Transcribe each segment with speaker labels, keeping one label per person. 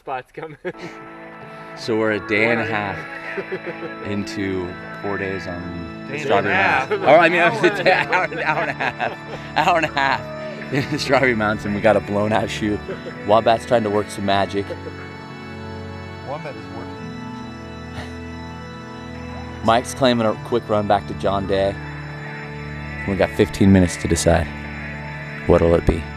Speaker 1: spot's coming.
Speaker 2: So we're a day and a half into 4 days on Strawberry Mountain. Or I mean, hour and a half in Strawberry Mountain. We got a blown out shoe. Wombat's trying to work some magic.
Speaker 3: Wombat is working.
Speaker 2: Mike's claiming a quick run back to John Day. We got 15 minutes to decide. What'll it be?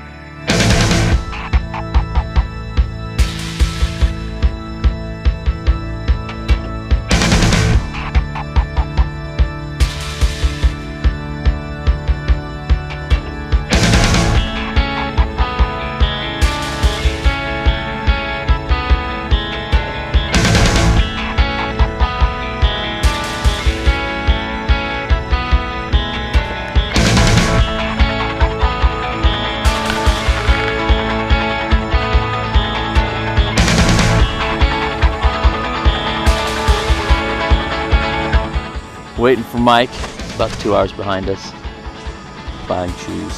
Speaker 2: Waiting for Mike, about 2 hours behind us, buying shoes.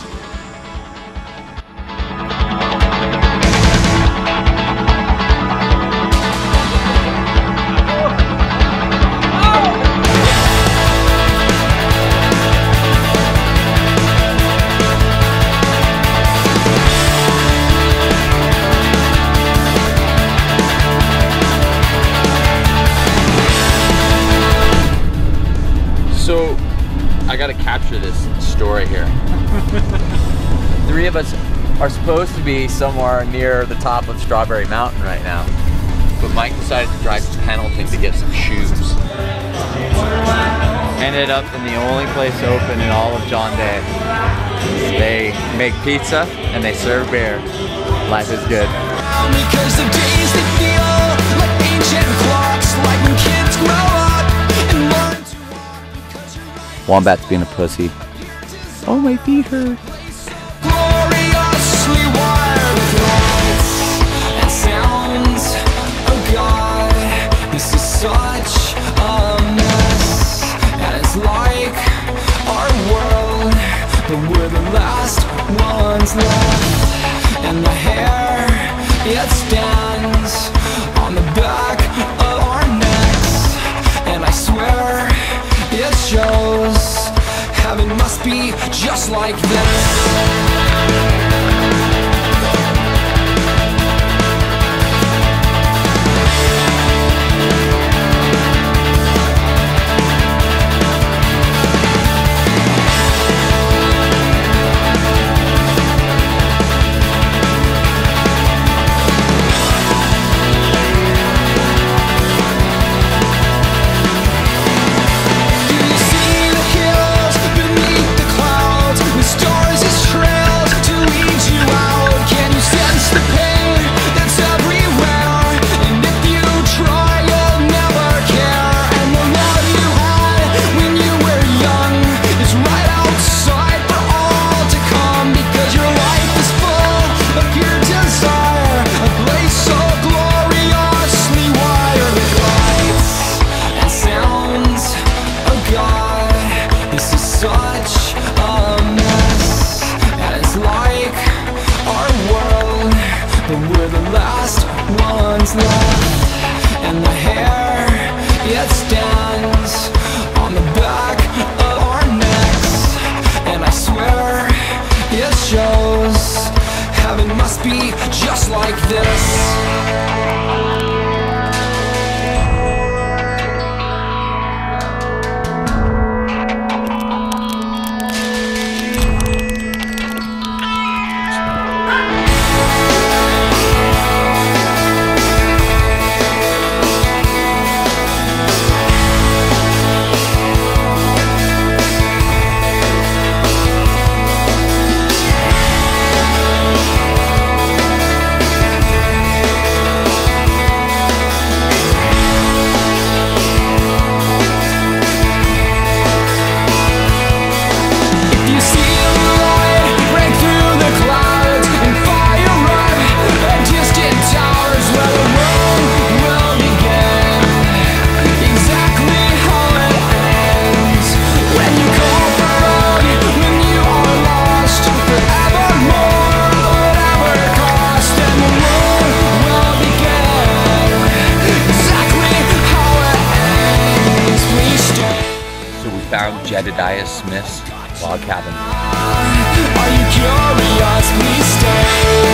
Speaker 2: So, I gotta capture this story here. 3 of us are supposed to be somewhere near the top of Strawberry Mountain right now. But Mike decided to drive to Pendleton to get some shoes. Ended up in the only place open in all of John Day. They make pizza and they serve beer. Life is good.
Speaker 4: Because the days they feel like ancient clocks, like when kids grow up and learn to walk because you're right.
Speaker 2: Wombat's being a pussy. Oh, my feet hurt.
Speaker 4: Gloriously wired with lights and sounds. Oh God, this is such a mess. And it's like our world, but we're the last ones left. And the hair, it stands on the back of our necks. And I swear it shows. Heaven must be just like this. And the hair, it stands on the back of our necks. And I swear it shows. Heaven must be just like this.
Speaker 2: Jedediah Smith's log cabin.
Speaker 4: Are you curious? Please stay.